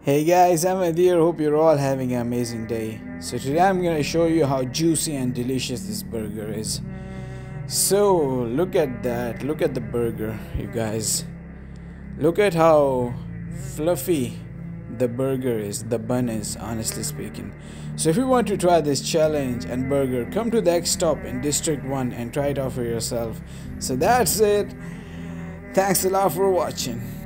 Hey guys, Ahmed here. Hope you're all having an amazing day. So today I'm going to show you how juicy and delicious this burger is. So look at that. Look at the burger, you guys. Look at how fluffy the burger is, the bun is, honestly speaking. So if you want to try this challenge and burger, come to the X stop in District 1 and try it out for yourself. So that's it. Thanks a lot for watching.